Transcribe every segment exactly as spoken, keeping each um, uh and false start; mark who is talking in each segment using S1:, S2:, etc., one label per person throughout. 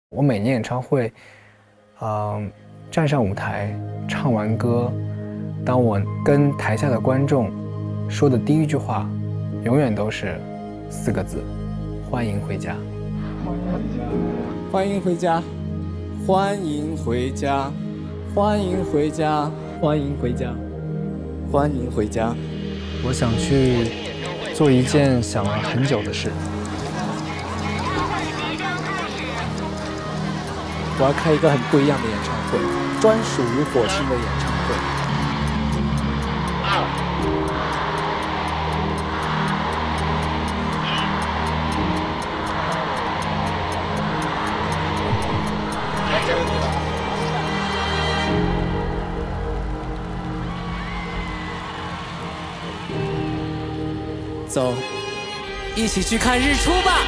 S1: 我每年演唱会，嗯、呃，站上舞台，唱完歌，当我跟台下的观众说的第一句话，永远都是四个字：欢迎回家。
S2: 欢迎回家，欢迎回家，欢迎回家，欢迎回家，欢迎回家。
S1: 我想去做一件想了很久的事。
S2: 我要开一个很不一样的演唱会，专属于火星的演唱会。走，一起去看日出吧。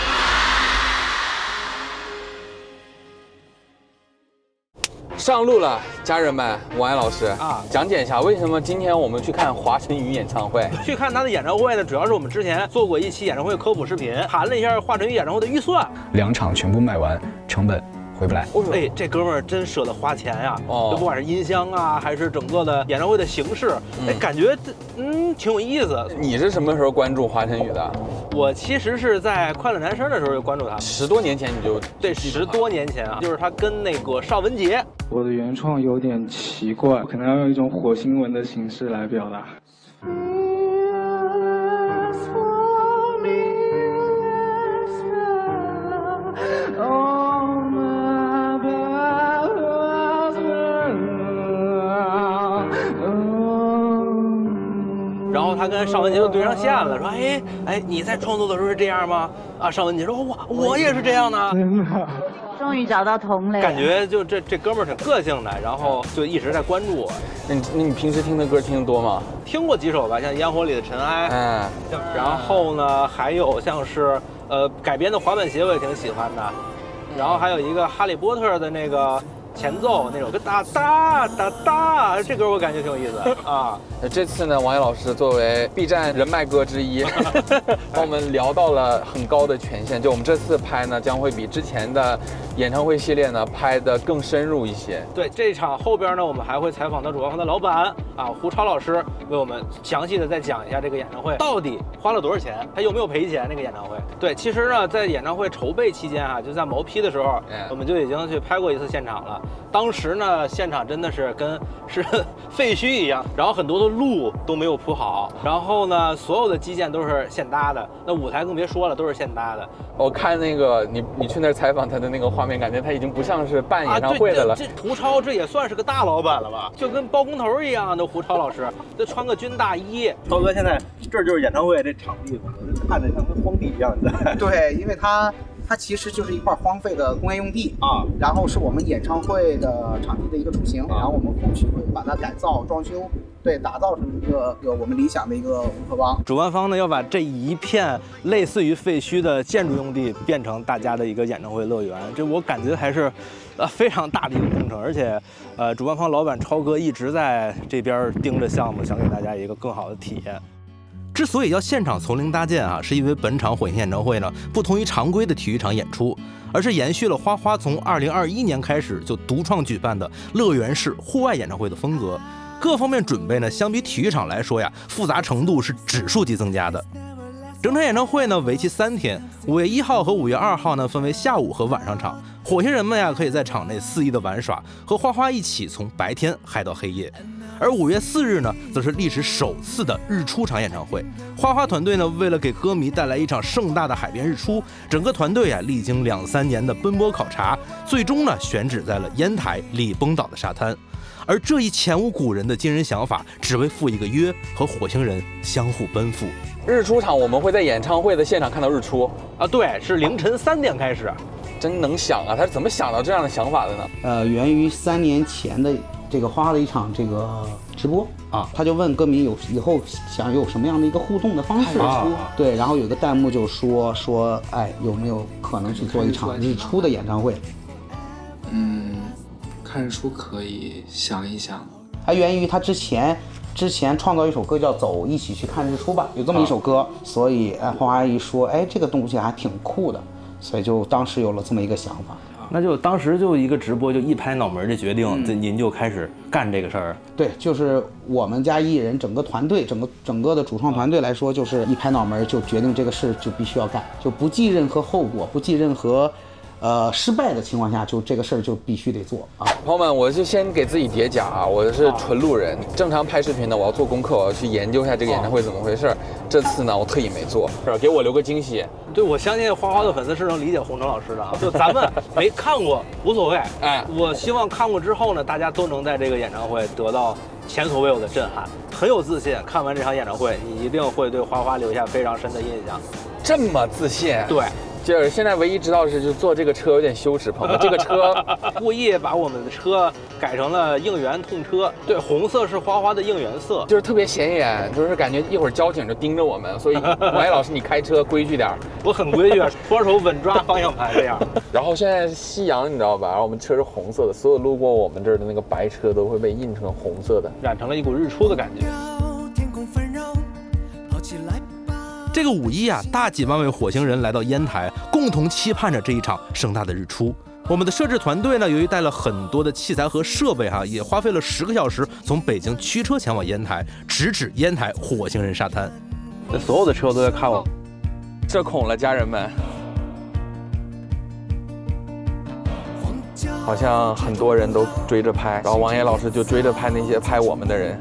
S3: 上路了，家人们，王安老师
S4: 啊，
S3: 讲解一下为什么今天我们去看华晨宇演唱会？
S4: 去看他的演唱会呢，主要是我们之前做过一期演唱会科普视频，谈了一下华晨宇演唱会的预算，
S1: 两场全部卖完，成本回不来。
S4: 哎，这哥们儿真舍得花钱呀！
S3: 哦，
S4: 就不管是音箱啊，还是整个的演唱会的形式，嗯、哎，感觉嗯挺有意思。
S3: 你是什么时候关注华晨宇的？
S4: 我其实是在快乐男声的时候就关注他，
S3: 十多年前你就
S4: 对，十多年前啊，就是他跟那个邵文杰。
S5: 我的原创有点奇怪，可能要用一种火星文的形式来表达。
S4: 然后他跟邵文杰就对上线了，说：“哎哎，你在创作的时候是这样吗？”啊，邵文杰说：“我我也是这样的。”
S5: 真的。
S6: 终于找到同类，
S4: 感觉就这这哥们儿挺个性的，然后就一直在关注我。
S3: 那你那你平时听的歌听得多吗？
S4: 听过几首吧，像《烟火里的尘埃》，
S3: 嗯，
S4: 然后呢，还有像是呃改编的滑板鞋，我也挺喜欢的。然后还有一个《哈利波特》的那个前奏那首歌哒哒哒哒，这歌我感觉挺有意思啊。
S3: 这次呢，王野老师作为 B 站人脉哥之一，帮我们聊到了很高的权限。就我们这次拍呢，将会比之前的演唱会系列呢拍得更深入一些。
S4: 对，这场后边呢，我们还会采访到主办方的老板啊，胡超老师，为我们详细的再讲一下这个演唱会到底花了多少钱，他有没有赔钱。那个演唱会，对，其实呢，在演唱会筹备期间啊，就在毛坯的时候，
S3: 嗯、
S4: 我们就已经去拍过一次现场了。当时呢，现场真的是跟是废墟一样，然后很多的路都没有铺好，然后呢，所有的基建都是现搭的，那舞台更别说了，都是现搭的。
S3: 我看那个你你去那儿采访他的那个画面，感觉他已经不像是办演唱会的了。
S4: 啊、这, 这, 这胡超这也算是个大老板了吧？就跟包工头一样的胡超老师，就穿个军大衣。超哥，现在这就是演唱会这场地，我看着像跟荒地一样的。
S7: 对，因为它。它其实就是一块荒废的工业用地
S4: 啊，
S7: 然后是我们演唱会的场地的一个雏形，啊、然后我们后续会把它改造、装修，对，打造成一个一个我们理想的一个乌托邦。
S4: 主办方呢要把这一片类似于废墟的建筑用地变成大家的一个演唱会乐园，这我感觉还是呃非常大的一个工程，而且呃主办方老板超哥一直在这边盯着项目，想给大家一个更好的体验。之所以要现场从零搭建啊，是因为本场火星演唱会呢，不同于常规的体育场演出，而是延续了花花从二零二一年开始就独创举办的乐园式户外演唱会的风格。各方面准备呢，相比体育场来说呀，复杂程度是指数级增加的。整场演唱会呢，为期三天，五月一号和五月二号呢，分为下午和晚上场。火星人们呀，可以在场内肆意的玩耍，和花花一起从白天嗨到黑夜。而五月四日呢，则是历史首次的日出场演唱会。花花团队呢，为了给歌迷带来一场盛大的海边日出，整个团队啊，历经两三年的奔波考察，最终呢，选址在了烟台礼崩岛的沙滩。而这一前无古人的惊人想法，只为赴一个约，和火星人相互奔赴。
S3: 日出场，我们会在演唱会的现场看到日出
S4: 啊，对，是凌晨三点开始。
S3: 真能想啊，他是怎么想到这样的想法的呢？
S7: 呃，源于三年前的这个花花的一场这个直播啊，他就问歌迷有以后想有什么样的一个互动的方式，啊、对，然后有个弹幕就说说，哎，有没有可能去做一场日出的演唱会？
S5: 嗯，看日出可以想一想。
S7: 它源于他之前之前创造一首歌叫《走，一起去看日出吧》，有这么一首歌，啊、所以哎，花花阿姨说，哎，这个东西还挺酷的。所以就当时有了这么一个想法。
S4: 那就当时就一个直播，就一拍脑门就决定，这、嗯、您就开始干这个事儿。
S7: 对，就是我们家艺人整个团队，整个整个的主创团队来说，就是一拍脑门就决定这个事就必须要干，就不计任何后果，不计任何。呃，失败的情况下，就这个事儿就必须得做啊！
S3: 朋友们，我就先给自己叠甲啊，我是纯路人。正常拍视频呢，我要做功课，我要去研究一下这个演唱会怎么回事。这次呢，我特意没做，是给我留个惊喜。
S4: 对，我相信花花的粉丝是能理解洪程老师的啊。就咱们没看过无所谓，哎，我希望看过之后呢，大家都能在这个演唱会得到前所未有的震撼，很有自信。看完这场演唱会，你一定会对花花留下非常深的印象。
S3: 这么自信？
S4: 对。
S3: 就是现在唯一知道的是，就是坐这个车有点羞耻，朋友们。这个车
S4: 故意把我们的车改成了应援痛车，对，红色是花花的应援色，
S3: 就是特别显眼，就是感觉一会儿交警就盯着我们。所以王爷老师，你开车规矩点。
S4: 我很规矩，双手稳抓方向盘这样。
S3: 然后现在夕阳，你知道吧？然后我们车是红色的，所有路过我们这儿的那个白车都会被印成红色的，
S4: 染成了一股日出的感觉。
S8: 这个五一啊，大几万位火星人来到烟台，共同期盼着这一场盛大的日出。我们的摄制团队呢，由于带了很多的器材和设备哈、啊，也花费了十个小时从北京驱车前往烟台，直指烟台火星人沙滩。
S4: 这所有的车都在看我，
S3: 社恐了，家人们。好像很多人都追着拍，然后王爷老师就追着拍那些拍我们的人。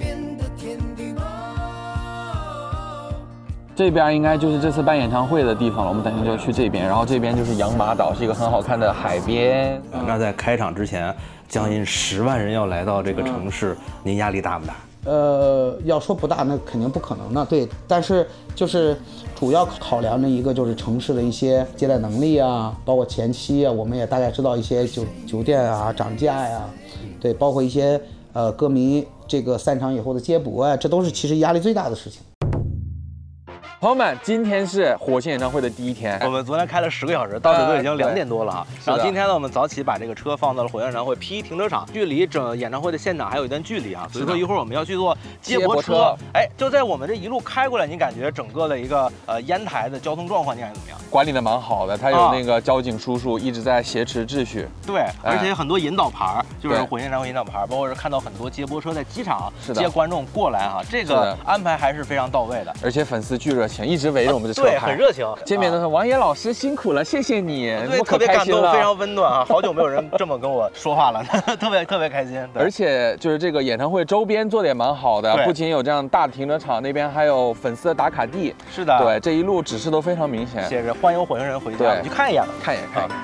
S3: 这边应该就是这次办演唱会的地方了，我们等一下就去这边，然后这边就是养马岛，是一个很好看的海边。
S4: 那在开场之前，将近十万人要来到这个城市，嗯、您压力大不大？
S7: 呃，要说不大，那肯定不可能的，对。但是就是主要考量的一个就是城市的一些接待能力啊，包括前期啊，我们也大概知道一些酒酒店啊涨价呀，对，包括一些呃歌迷这个散场以后的接驳啊，这都是其实压力最大的事情。
S3: 朋友们，今天是火星演唱会的第一天。
S4: 我们昨天开了十个小时，到这都已经两点多了哈。然后今天呢，我们早起把这个车放到了火星演唱会 P 一停车场，距离整演唱会的现场还有一段距离啊。所以说一会儿我们要去坐接驳车。哎，就在我们这一路开过来，你感觉整个的一个呃烟台的交通状况，你感觉怎么样？
S3: 管理的蛮好的，他有那个交警叔叔一直在挟持秩序。
S4: 对，而且很多引导牌，就是火星演唱会引导牌，包括是看到很多接驳车在机场接观众过来哈，这个安排还是非常到位的。
S3: 而且粉丝巨热情，一直围着我们。
S4: 对，很热情。
S3: 见面的时候，王爷老师辛苦了，谢谢你。
S4: 对，特别感动，非常温暖啊！好久没有人这么跟我说话了，特别特别开心。
S3: 而且就是这个演唱会周边做的也蛮好的，不仅有这样大的停车场，那边还有粉丝的打卡地。
S4: 是的，
S3: 对，这一路指示都非常明显，
S4: 写着欢迎火星人回家，你去看一眼，
S3: 看一眼，看一眼。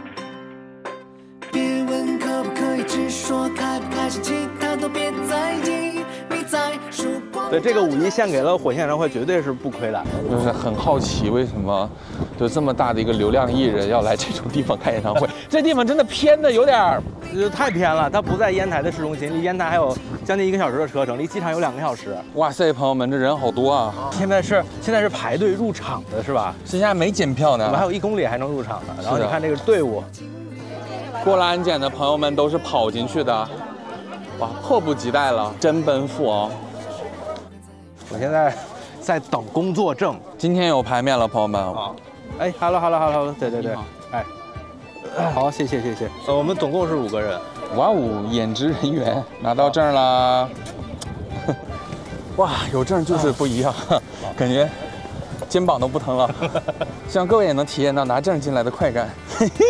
S9: 别问可不可以，只说开不开心，其他都别在意。你在曙光。
S4: 对，这个五一献给了火星演唱会，绝对是不亏的。
S3: 就是很好奇，为什么就这么大的一个流量艺人要来这种地方开演唱会？这地方真的偏的有点儿，
S4: 就太偏了。它不在烟台的市中心，离烟台还有将近一个小时的车程，离机场有两个小时。
S3: 哇塞，朋友们，这人好多啊！
S4: 现在是现在是排队入场的是吧？
S3: 现在没检票呢，
S4: 我们还有一公里还能入场呢。然后你看这个队伍，
S3: 过了安检的朋友们都是跑进去的。哇，迫不及待了，真奔赴哦！
S4: 我现在在等工作证，
S3: 今天有排面了，朋友们。
S4: 啊，哎 ，hello hello hello， 对对对，哎，好，谢谢谢谢。呃，我们总共是五个人。
S3: 哇哦，演职人员拿到证了。哇，有证就是不一样，感觉肩膀都不疼了。希望各位也能体验到拿证进来的快感。嘿嘿，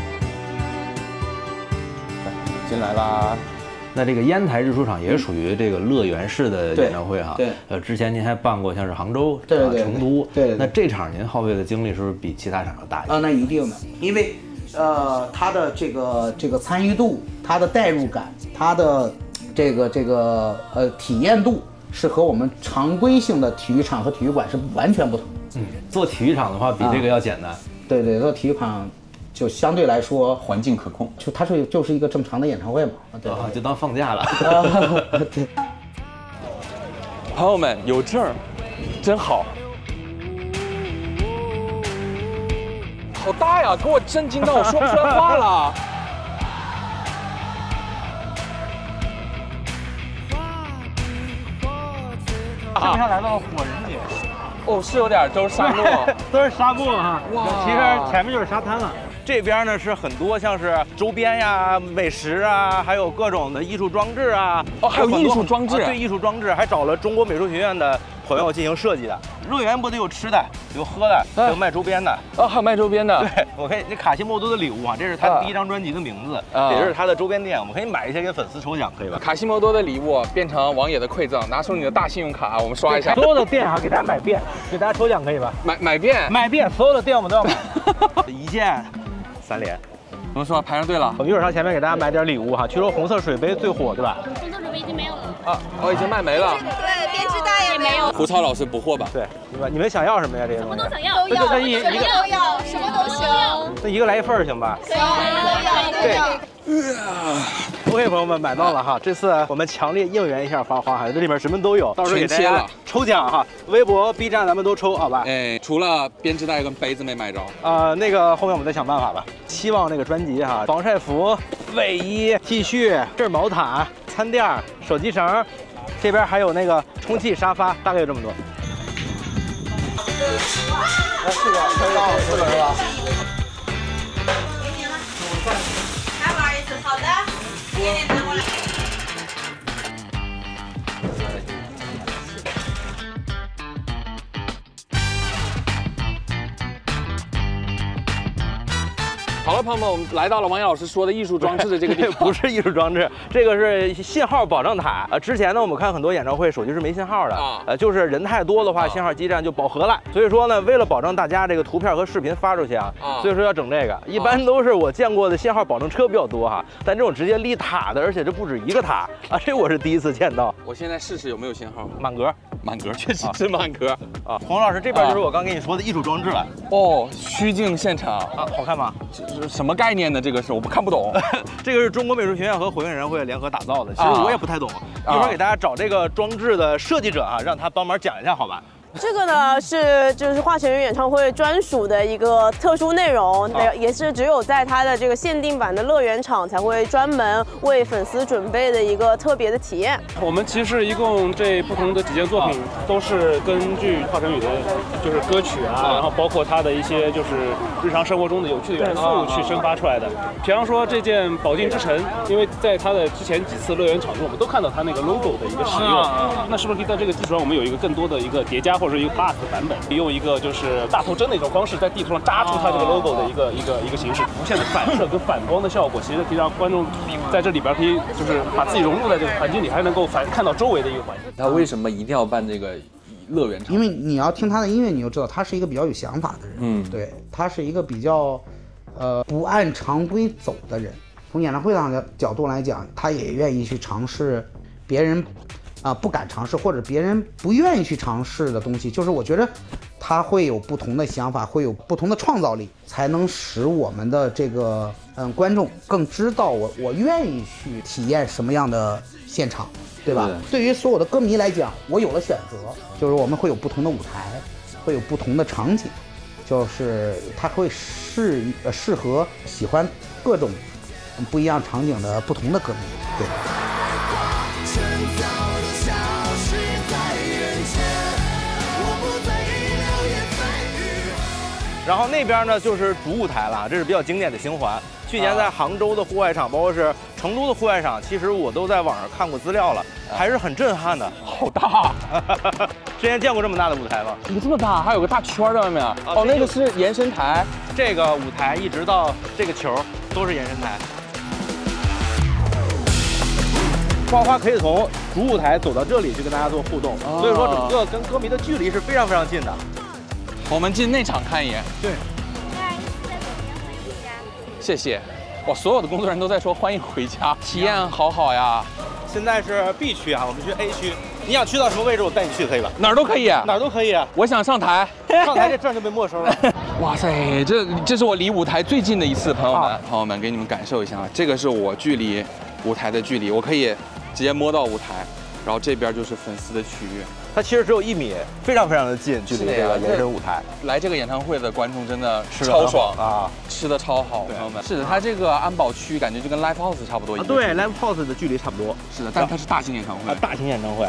S3: 进来啦。
S4: 那这个烟台日出场也属于这个乐园式的演唱会哈。
S7: 对。
S4: 呃，之前您还办过像是杭州、
S7: 对对对
S4: 成都。
S7: 对对。
S4: 那这场您耗费的精力是不是比其他场要大一些？
S7: 啊，那一定的，因为呃，它的这个这个参与度、它的代入感、它的这个这个呃体验度，是和我们常规性的体育场和体育馆是完全不同。
S4: 嗯，做体育场的话比这个要简单。啊、
S7: 对对，做体育场。就相对来说
S3: 环境可控，
S7: 就它是就是一个正常的演唱会嘛，
S4: 对，啊、就当放假了。
S7: 对，
S3: 朋友们有证，真好，好大呀，给我震惊到我说不出来话了。
S4: 基本上来到了火人节。
S3: 哦，是有点都是沙漠，
S4: 都是沙漠哈。哇，其实前面就是沙滩了。 这边呢是很多像是周边呀、美食啊，还有各种的艺术装置啊。
S3: 哦，还有艺术装置、
S4: 啊？对，艺术装置，还找了中国美术学院的朋友进行设计的。乐园不得有吃的，有喝的，还有卖周边的。
S3: 哦，还有卖周边的。
S4: 对，我可以，这卡西莫多的礼物啊，这是他第一张专辑的名字，
S3: 啊、
S4: 也是他的周边店，我们可以买一些给粉丝抽奖，可以吧？
S3: 卡西莫多的礼物变成王野的馈赠，拿出你的大信用卡，我们刷一下。
S4: 所有的店啊，给大家买遍，给大家抽奖，可以吧？
S3: 买买遍，
S4: 买遍，所有的店我们都要买。一键三连。
S3: 怎么说？排上队了。
S4: 我们一会儿上前面给大家买点礼物哈。据说红色水杯最火，对吧？
S6: 红色水杯已经没有了。
S3: 啊，哦，已经卖没了。
S6: 对，编织袋也没有。
S3: 胡超老师补货吧。
S4: 对，你们你们想要什么呀？这些东西？
S6: 什么都想要，都
S4: 要。一一个
S6: 都要，什么都行。
S4: 那一个来一份行吧？
S6: 可以，都要，都要。
S4: OK， 朋友们买到了哈，这次我们强烈应援一下花花哈，这里面什么都有，到时候给大家抽奖哈，微博、B 站咱们都抽，好吧？
S3: 哎，除了编织袋跟杯子没买着，
S4: 呃，那个后面我们再想办法吧。希望那个专辑哈，防晒服、卫衣、T 恤，这是毛毯、餐垫、手机绳，这边还有那个充气沙发，大概有这么多。
S2: 来四个，可以到四个是吧？
S10: 还玩一次，好的，点点拿过来。
S3: 好了，朋友们，我们来到了王野老师说的艺术装置的这个地方。
S4: 不是艺术装置，这个是信号保证塔。呃，之前呢，我们看很多演唱会手机是没信号的，啊、呃，就是人太多的话，信号基站就饱和了。所以说呢，为了保证大家这个图片和视频发出去啊，啊所以说要整这个。一般都是我见过的信号保证车比较多哈，但这种直接立塔的，而且这不止一个塔啊，这我是第一次见到。
S3: 我现在试试有没有信号，
S4: 满格，
S3: 满格，确实是满格
S4: 啊。洪老师这边就是我刚跟你说的艺术装置了。
S3: 哦，虚镜现场
S4: 啊，好看吗？
S3: 这什么概念呢？这个是我看不懂。
S4: 这个是中国美术学院和火影人会联合打造的，其实我也不太懂。一会儿给大家找这个装置的设计者啊，让他帮忙讲一下，好吧？
S11: 这个呢是就是华晨宇演唱会专属的一个特殊内容，啊、也是只有在它的这个限定版的乐园场才会专门为粉丝准备的一个特别的体验。
S12: 我们其实一共这不同的几件作品都是根据华晨宇的，就是歌曲啊，然后包括他的一些就是日常生活中的有趣的元素去生发出来的。比方说这件《宝镜之城》，因为在他的之前几次乐园场中，我们都看到他那个 logo 的一个使用，那是不是可以在这个基础上，我们有一个更多的一个叠加？或者一个 plus 的版本，用一个就是大头针的一种方式，在地图上扎出它这个 logo 的一个一个一个形式，无限的反射跟反光的效果，其实可以让观众在这里边可以就是把自己融入在这个环境里，还能够反看到周围的一个环境。
S3: 他为什么一定要办这个乐园场？
S7: 因为你要听他的音乐，你就知道他是一个比较有想法的人。嗯，对，他是一个比较呃不按常规走的人。从演唱会上的角度来讲，他也愿意去尝试别人。啊、呃，不敢尝试或者别人不愿意去尝试的东西，就是我觉得他会有不同的想法，会有不同的创造力，才能使我们的这个嗯观众更知道我我愿意去体验什么样的现场，对吧？对, 对于所有的歌迷来讲，我有了选择，就是我们会有不同的舞台，会有不同的场景，就是它会适呃适合喜欢各种不一样场景的不同的歌迷，对。
S4: 然后那边呢就是主舞台了，这是比较经典的星环。去年在杭州的户外场，包括是成都的户外场，其实我都在网上看过资料了，还是很震撼的。
S3: 好大！
S4: 之前见过这么大的舞台吗？
S3: 怎么这么大？还有个大圈在外面。哦，那个是延伸台。
S4: 这个舞台一直到这个球都是延伸台。花花可以从主舞台走到这里去跟大家做互动，所以说整个跟歌迷的距离是非常非常近的。
S3: 我们进内场看一眼。
S4: 对。
S3: 谢谢。哇，所有的工作人员都在说欢迎回家，体验好好呀。
S4: 现在是 B 区啊，我们去 A 区。你想去到什么位置，我带你去可以吧？
S3: 哪儿都可以，
S4: 哪儿都可以。
S3: 我想上台，
S4: 上台这证就被没收了。
S3: 哇塞，这这是我离舞台最近的一次，朋友们，啊、朋友们，给你们感受一下，这个是我距离舞台的距离，我可以直接摸到舞台。然后这边就是粉丝的区域，
S4: 它其实只有一米，非常非常的近，距离这个延伸舞台。
S3: 来这个演唱会的观众真的超爽啊，吃的超好，朋友们。是的，它这个安保区感觉就跟 Live House 差不多一样。
S4: 对 ，Live House 的距离差不多。
S3: 是的，但它是大型演唱会。
S4: 啊，大型演唱会。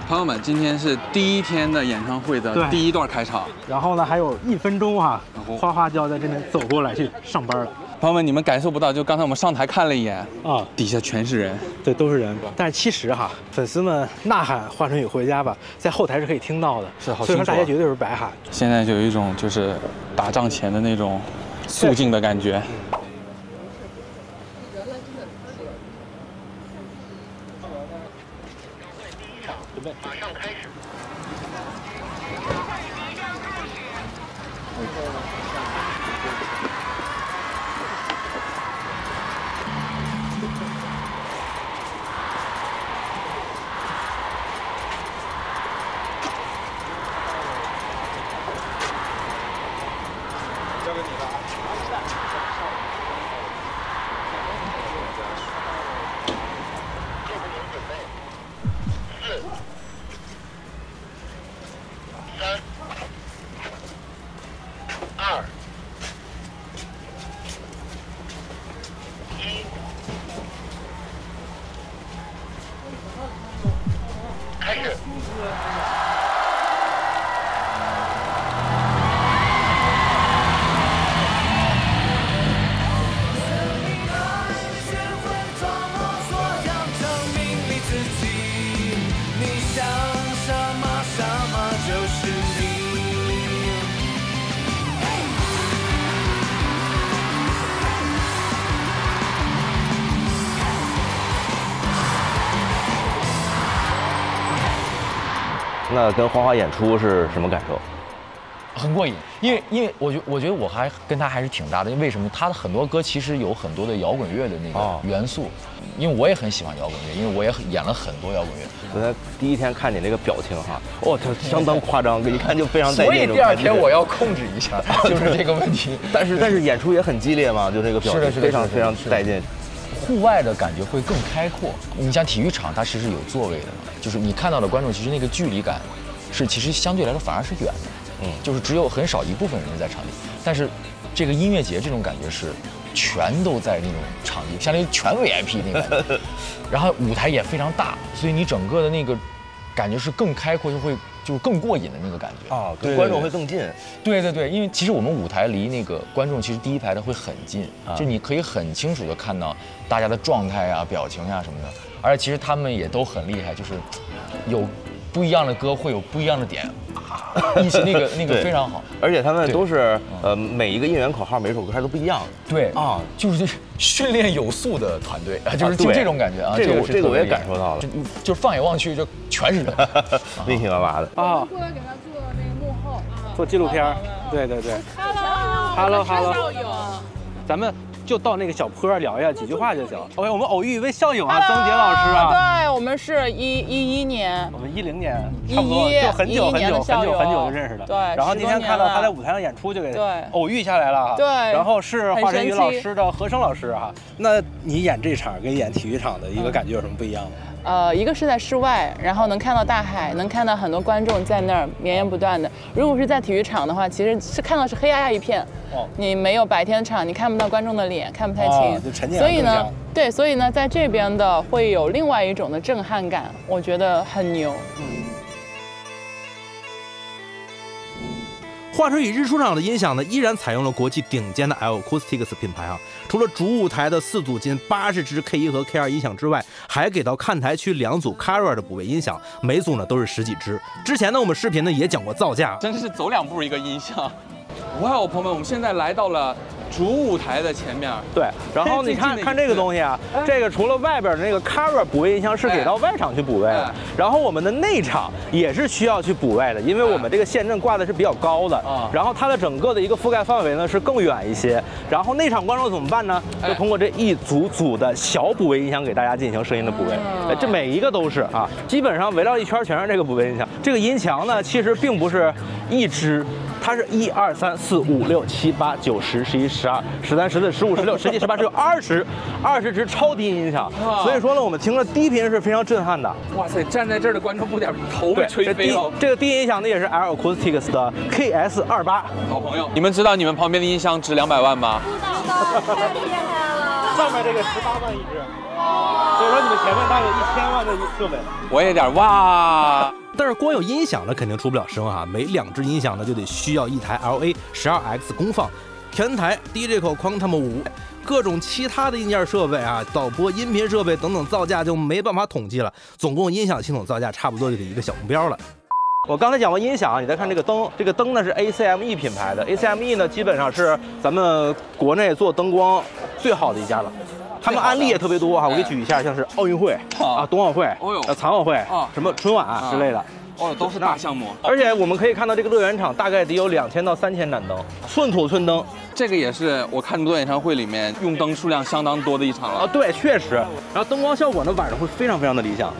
S3: 朋友们，今天是第一天的演唱会的第一段开场，
S4: 然后呢还有一分钟哈、啊，花花就要在这边走过来去上班了。
S3: 朋友们，你们感受不到，就刚才我们上台看了一眼
S4: 啊，
S3: 底下全是人，
S4: 对，都是人。但是其实哈，粉丝们呐喊“华晨宇回家吧”，在后台是可以听到的，
S3: 是好清楚。
S4: 所以说大家绝对是白喊。
S3: 现在就有一种就是打仗前的那种肃静的感觉。
S4: 准备，马上开始。交给你了。
S13: 那跟花花演出是什么感受？
S14: 很过瘾，因为因为我觉我觉得我还跟他还是挺搭的，因为为什么？他的很多歌其实有很多的摇滚乐的那个元素，哦、因为我也很喜欢摇滚乐，因为我也演了很多摇滚乐。
S13: 昨天第一天看你那个表情哈，哦，他相当夸张，一看就非常带劲。
S14: 所以第二天我要控制一下，就是这个问题。
S13: 但是但是演出也很激烈嘛，就这个表情非常非常带劲。
S14: 户外的感觉会更开阔。你像体育场，它其实有座位的嘛，就是你看到的观众，其实那个距离感是其实相对来说反而是远的，嗯，就是只有很少一部分人在场地。但是这个音乐节这种感觉是全都在那种场地，相当于全 V I P 那个感觉。然后舞台也非常大，所以你整个的那个感觉是更开阔，就会就是更过瘾的那个感觉
S13: 啊，对，观众会更近。
S14: 对对对，因为其实我们舞台离那个观众其实第一排的会很近，
S13: 啊、
S14: 就你可以很清楚的看到大家的状态啊、表情啊什么的。而且其实他们也都很厉害，就是有不一样的歌会有不一样的点，一起那个那个非常好。
S13: 而且他们都是呃每一个应援口号每首歌还都不一样。
S14: 对啊，就是训练有素的团队啊，就是就这种感觉啊。
S13: 这个这个我也感受到了，
S14: 就就放眼望去就全是人，
S13: 密密麻麻的
S4: 啊。
S6: 过来给他做那个幕后啊，
S4: 做纪录片。对对对。Hello Hello。咱们。就到那个小坡聊一下几句话就行。OK， 我们偶遇一位校友啊，曾杰老师啊。
S15: 对，我们是一一一年，
S4: 我们一零年，差不多就很久很久很久很久就认识的。
S15: 对。
S4: 然后今天看到他在舞台上演出，就给偶遇下来了。
S15: 对。
S4: 然后是华晨宇老师的和声老师哈。那你演这场跟演体育场的一个感觉有什么不一样吗？
S15: 呃，一个是在室外，然后能看到大海，能看到很多观众在那儿绵延不断的。如果是在体育场的话，其实是看到是黑压压一片，哦，你没有白天场，你看不到观众的脸，看不太清。
S4: 哦，就沉浸
S15: 所以呢，对，所以呢，在这边的会有另外一种的震撼感，我觉得很牛。嗯。
S8: 华晨宇日出场的音响呢，依然采用了国际顶尖的 L Acoustics 品牌啊。除了主舞台的四组近八十支 K 一和 K 二音响之外，还给到看台区两组 Carrier 的补位音响，每组呢都是十几支。之前呢，我们视频呢也讲过造价，
S3: 真是走两步一个音响。哇哦，朋友们，我们现在来到了主舞台的前面。
S4: 对，然后你看看这个东西啊，这个除了外边的那个 Carrier 补位音箱是给到外场去补位的，然后我们的内场也是需要去补位的，因为我们这个线阵挂的是比较高的，然后它的整个的一个覆盖范围呢是更远一些。然后内场观众怎么办呢？就通过这一组组的小补位音箱给大家进行声音的补位，这每一个都是啊，基本上围绕一圈全是这个补位音箱。这个音墙呢，其实并不是一支。它是一二三四五六七八九十十一十二十三十四十五十六十七十八十九二十二十支超低音响，所以说呢，我们听了低频是非常震撼的。
S3: 哇塞，站在这儿的观众不点头被吹飞了。
S4: 这个低音响呢也是 L Acoustics 的 K S 二八。
S3: 好朋友，你们知道你们旁边的音箱值两百万吗？
S6: 知道，太厉害了。
S4: 上面这个十八万一支。
S6: 哇，
S4: 所以说你们前面大概有一千万的设备。
S3: 我也有点哇。
S8: 但是光有音响呢，肯定出不了声哈。每两只音响呢，就得需要一台 L A 十二 X 功放、调音台、D J 口 Quantum 五。各种其他的硬件设备啊，导播、音频设备等等造价就没办法统计了。总共音响系统造价差不多就得一个小目标了。
S4: 我刚才讲完音响，你再看这个灯，这个灯呢是 A C M E 品牌的 ，A C M E 呢基本上是咱们国内做灯光最好的一家了。他们案例也特别多哈，我给举一下，像是奥运会啊、冬奥会、呃残奥会、什么春晚之类的。
S3: 哦，都是大项目，
S4: 而且我们可以看到这个乐园场大概得有两千到三千盏灯，寸土寸灯。
S3: 这个也是我看这么多演唱会里面用灯数量相当多的一场了。
S4: 啊，对，确实。然后灯光效果呢，晚上会非常非常的理想。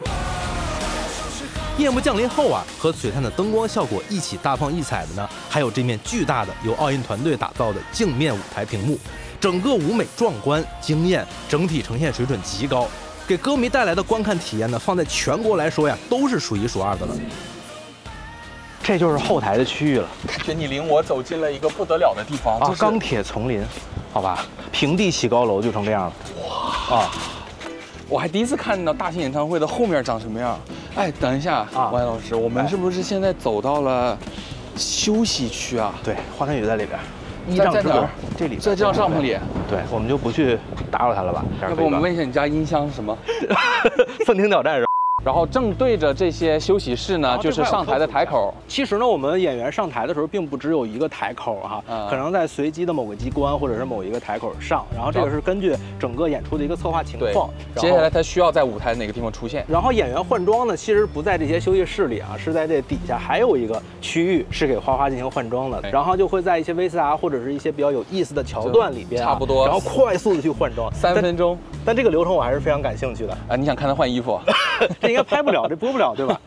S8: 夜幕降临后啊，和璀璨的灯光效果一起大放异彩的呢，还有这面巨大的由奥运团队打造的镜面舞台屏幕，整个舞美壮观惊艳，整体呈现水准极高。给歌迷带来的观看体验呢，放在全国来说呀，都是数一数二的了。
S4: 这就是后台的区域了，
S3: 感觉你领我走进了一个不得了的地方
S4: 啊！钢铁丛林，好吧，平地起高楼就成这样了。哇啊！
S3: 我还第一次看到大型演唱会的后面长什么样。哎，等一下，啊，王老师，我们是不是现在走到了休息区啊？
S4: 对，华晨宇在里边。
S3: 一帐之歌，
S4: 这里，
S3: 在这帐篷里。
S4: 对，我们就不去打扰他了吧？
S3: 要不我们问一下你家音箱是什么？
S4: 愤听挑战是吧？
S3: 然后正对着这些休息室呢，就是上台的台口。
S4: 其实呢，我们演员上台的时候，并不只有一个台口哈，嗯、可能在随机的某个机关或者是某一个台口上，然后这个是根据整个演出的一个策划情况。
S3: 接下来他需要在舞台哪个地方出现？
S4: 然后演员换装呢，其实不在这些休息室里啊，是在这底下还有一个区域是给花花进行换装的，然后就会在一些 V C R 或者是一些比较有意思的桥段里边、啊，
S3: 差不多，
S4: 然后快速的去换装，
S3: 三分钟。
S4: 但这个流程我还是非常感兴趣的
S3: 啊！你想看他换衣服？
S4: 这应该拍不了，这播不了，对吧？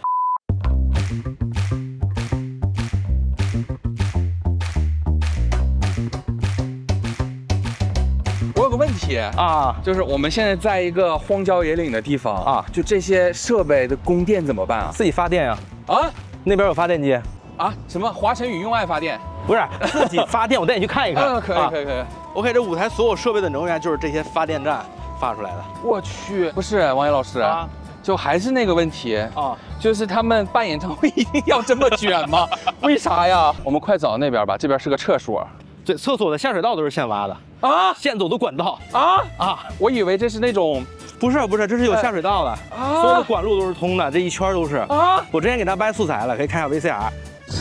S3: 我有个问题
S4: 啊，
S3: 就是我们现在在一个荒郊野岭的地方啊，就这些设备的供电怎么办啊？
S4: 自己发电啊！
S3: 啊，
S4: 那边有发电机
S3: 啊？什么华晨宇用爱发电？
S4: 不是，自己发电，我带你去看一看。
S3: 嗯，可以，可以，可以。
S4: OK， 这舞台所有设备的能源就是这些发电站发出来的。
S3: 我去，不是王野老师啊。就还是那个问题啊，就是他们办演唱会一定要这么卷吗？为啥呀？我们快走到那边吧，这边是个厕所。
S4: 对，厕所的下水道都是现挖的
S3: 啊，
S4: 现走的管道
S3: 啊啊！我以为这是那种，
S4: 不是不是，这是有下水道的，啊、所有的管路都是通的，这一圈都是啊。我之前给他掰素材了，可以看一下 V C R。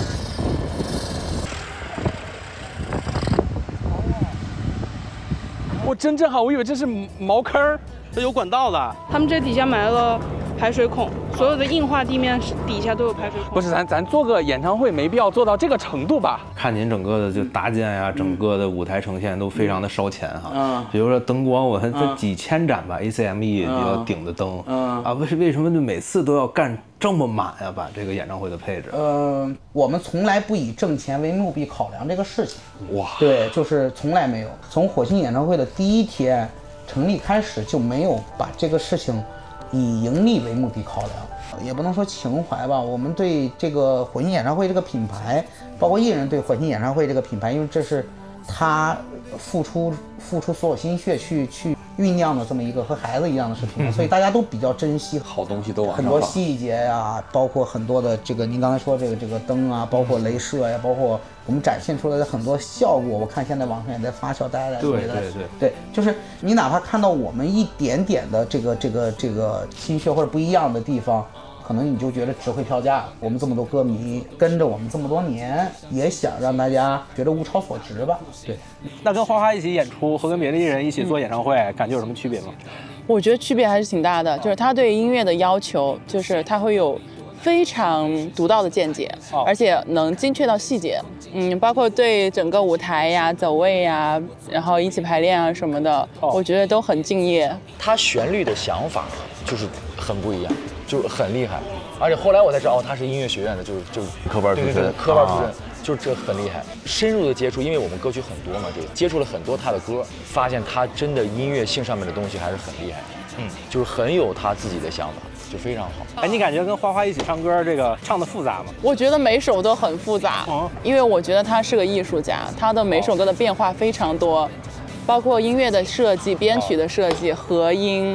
S3: 我真震撼，我以为这是茅坑，
S4: 这有管道的。
S6: 他们这底下埋了排水孔，所有的硬化地面底下都有排水孔。
S3: 不是，咱咱做个演唱会没必要做到这个程度吧？
S16: 看您整个的就搭建呀、啊，整个的舞台呈现都非常的烧钱哈。
S7: 嗯，
S16: 比如说灯光，我看这几千盏吧 ，A C M E 比较顶的灯。嗯啊，为为什么就每次都要干这么满呀？把这个演唱会的配置。
S7: 呃，我们从来不以挣钱为目的考量这个事情。
S16: 哇，
S7: 对，就是从来没有。从火星演唱会的第一天成立开始就没有把这个事情以盈利为目的考量，也不能说情怀吧。我们对这个火星演唱会这个品牌，包括艺人对火星演唱会这个品牌，因为这是他付出付出所有心血去去酝酿的这么一个和孩子一样的事情，所以大家都比较珍惜。
S3: 好东西都往上
S7: 很多细节呀，包括很多的这个您刚才说这个这个灯啊，包括镭射呀，包括我们展现出来的很多效果，我看现在网上也在发酵，大家在
S16: 对对对
S7: 对，就是你哪怕看到我们一点点的这个这个这个心血或者不一样的地方，可能你就觉得值回票价。我们这么多歌迷跟着我们这么多年，也想让大家觉得物超所值吧。对，
S4: 那跟花花一起演出和跟别的艺人一起做演唱会，嗯、感觉有什么区别吗？
S15: 我觉得区别还是挺大的，就是他对音乐的要求，就是他会有非常独到的见解，哦、而且能精确到细节。嗯，包括对整个舞台呀、走位呀，然后一起排练啊什么的，哦、我觉得都很敬业。
S14: 他旋律的想法就是很不一样，就是很厉害。而且后来我才知道，哦，他是音乐学院的，就是就是
S16: 科班出身，
S14: 对对对，科班出身。啊就是这很厉害，深入的接触，因为我们歌曲很多嘛，这个接触了很多他的歌，发现他真的音乐性上面的东西还是很厉害，嗯，就是很有他自己的想法，就非常好。
S4: 哎，你感觉跟花花一起唱歌，这个唱的复杂吗？
S15: 我觉得每首都很复杂，嗯，因为我觉得他是个艺术家，他的每首歌的变化非常多，包括音乐的设计、编曲的设计、和音。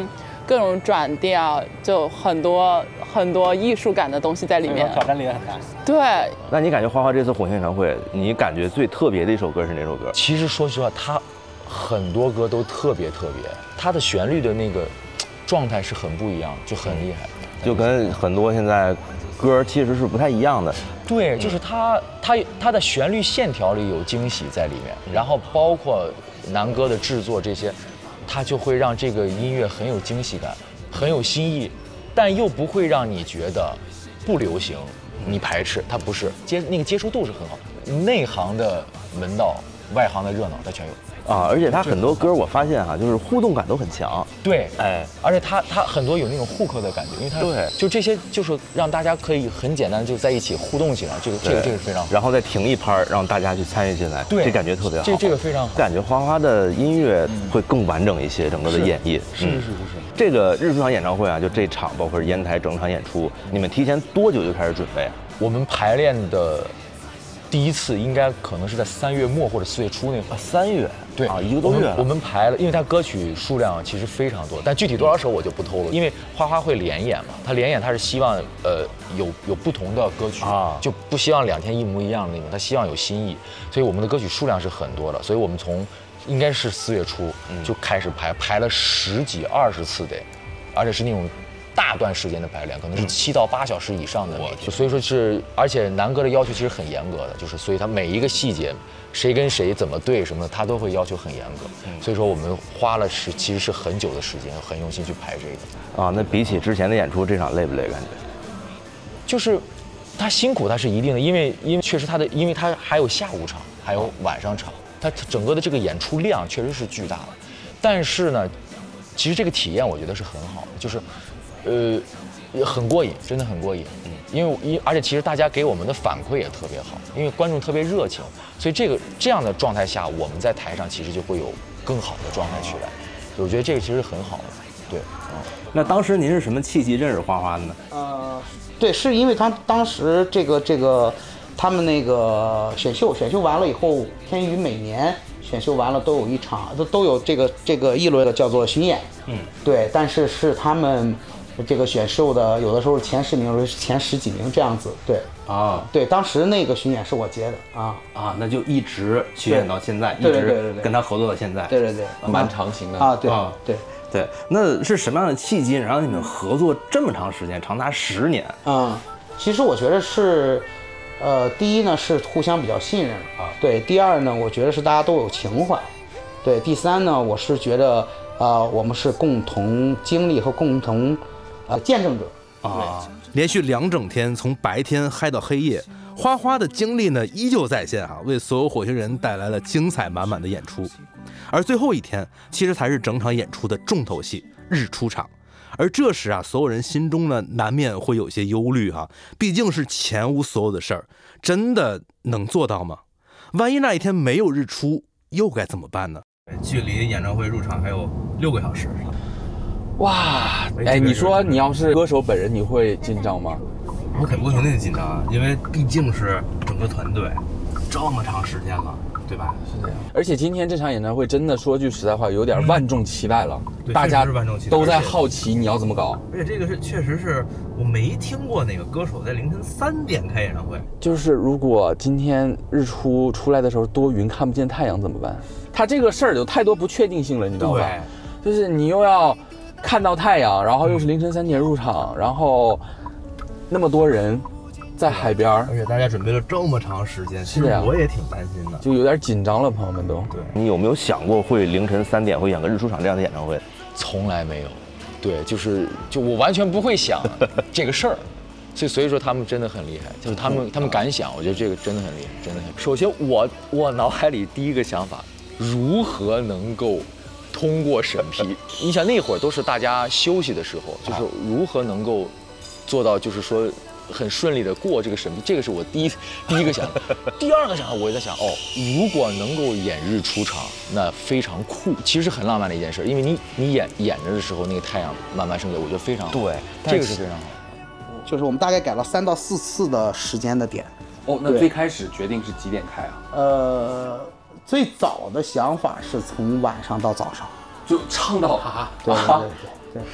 S15: 各种转调，就很多很多艺术感的东西在里面，
S4: 挑战力也很大。
S15: 对，
S13: 那你感觉花花这次火星演唱会，你感觉最特别的一首歌是哪首歌？
S14: 其实说实话，他很多歌都特别特别，他的旋律的那个状态是很不一样，就很厉害，
S13: 就跟很多现在歌其实是不太一样的。
S14: 对，就是他他他的旋律线条里有惊喜在里面，然后包括男歌的制作这些，他就会让这个音乐很有惊喜感，很有新意，但又不会让你觉得不流行，你排斥，它不是接那个接受度是很好，内行的门道，外行的热闹，它全有。
S13: 啊，而且他很多歌我发现哈、啊，就是互动感都很强。
S14: 对，哎，而且他他很多有那种互客的感觉，因为他
S13: 对，
S14: 就这些就是让大家可以很简单就在一起互动起来，这个这个这个非常好。
S13: 然后再停一拍，让大家去参与进来，
S14: 对，
S13: 这感觉特别好。
S14: 这这个非常好，
S13: 感觉花花的音乐会更完整一些，整个的演绎。
S14: 是是是是是。
S13: 这个日出场演唱会啊，就这场包括是烟台整场演出，你们提前多久就开始准备？
S14: 我们排练的第一次应该可能是在三月末或者四月初那会儿。
S13: 三月。
S14: 对
S13: 啊，一个多月了。
S14: 我们排了，因为它歌曲数量其实非常多，但具体多少首我就不透露，因为花花会联演嘛，他联演他是希望呃有有不同的歌曲啊，就不希望两天一模一样的那种，他希望有新意，所以我们的歌曲数量是很多的，所以我们从应该是四月初就开始排，排了十几二十次得，而且是那种大段时间的排练，可能是七到八小时以上的每天，所以说是，而且男歌的要求其实很严格的，就是所以他每一个细节。谁跟谁怎么对什么的，他都会要求很严格，所以说我们花了是其实是很久的时间，很用心去排这个。
S13: 啊，那比起之前的演出，这场累不累？感觉？
S14: 就是他辛苦，他是一定的，因为因为确实他的，因为他还有下午场，还有晚上场，他整个的这个演出量确实是巨大的。但是呢，其实这个体验我觉得是很好的，就是，呃，很过瘾，真的很过瘾。嗯，因为因而且其实大家给我们的反馈也特别好，因为观众特别热情。所以这个这样的状态下，我们在台上其实就会有更好的状态去来，我觉得这个其实很好的，对。
S16: 嗯，那当时您是什么契机认识花花的呢？
S7: 呃，对，是因为他当时这个这个他们那个选秀选秀完了以后，天娱每年选秀完了都有一场，都都有这个这个议论的叫做巡演，嗯，对，但是是他们这个选秀的，有的时候前十名，有的是前十几名这样子，对。啊，对，当时那个巡演是我接的啊
S16: 啊，那就一直巡演到现在，一直跟他合作到现在，
S7: 对对对，
S3: 蛮长型的
S7: 啊，对对
S16: 对。那是什么样的契机让你们合作这么长时间，长达十年
S7: 啊？其实我觉得是，呃，第一呢是互相比较信任啊，对；第二呢，我觉得是大家都有情怀，对；第三呢，我是觉得啊，我们是共同经历和共同啊见证者
S16: 啊。
S8: 连续两整天，从白天嗨到黑夜，花花的精力呢依旧在线哈、啊，为所有火星人带来了精彩满满的演出。而最后一天，其实才是整场演出的重头戏——日出场。而这时啊，所有人心中呢难免会有些忧虑哈、啊，毕竟是前无所有的事儿，真的能做到吗？万一那一天没有日出，又该怎么办呢？
S16: 距离演唱会入场还有六个小时。
S3: 哇，哎，你说你要是歌手本人，你会紧张吗？
S16: 我肯不停的紧张啊，因为毕竟是整个团队，这么长时间了，对吧？
S3: 是这样。而且今天这场演唱会真的说句实在话，有点万众期待了，
S16: 嗯、
S3: 大家都在好奇你要怎么搞。
S16: 而且这个是确实是我没听过哪个歌手在凌晨三点开演唱会。
S3: 就是如果今天日出出来的时候多云看不见太阳怎么办？他这个事儿有太多不确定性了，你知道吧？对，就是你又要看到太阳，然后又是凌晨三点入场，然后那么多人在海边，
S16: 而且大家准备了这么长时间，其实我也挺担心的，
S3: 就有点紧张了，朋友们都。
S13: 对，你有没有想过会凌晨三点会演个日出场这样的演唱会？
S14: 从来没有，对，就是就我完全不会想这个事儿，所以所以说他们真的很厉害，就是他们他们敢想，我觉得这个真的很厉害，真的很。首先我我脑海里第一个想法，如何能够通过审批？你想那会儿都是大家休息的时候，就是如何能够做到，就是说很顺利的过这个审批，这个是我第一第一个想的。第二个想法，我也在想，哦，如果能够演日出场，那非常酷，其实是很浪漫的一件事，因为你你演演着的时候，那个太阳慢慢升起来，我觉得非常好。
S7: 对，
S14: 这个是非常好。
S7: 就是我们大概改了三到四次的时间的点。
S3: 哦，那最开始决定是几点开啊？
S7: 呃。最早的想法是从晚上到早上，
S3: 就唱到哈，
S7: 对对对对，